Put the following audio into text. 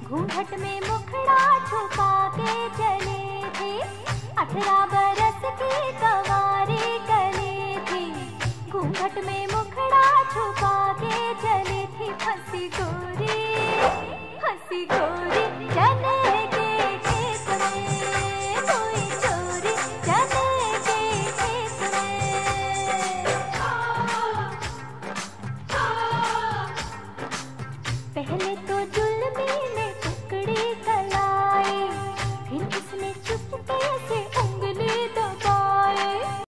घूंघट में मुखड़ा छुपा के चले थे, 18 बरस की कंवारी कली थी। घूंघट में मुखड़ा छुपा के चली थी, हंसी गोरी चने के खेत में, कोई चोरी चने के खेत में। पहले तो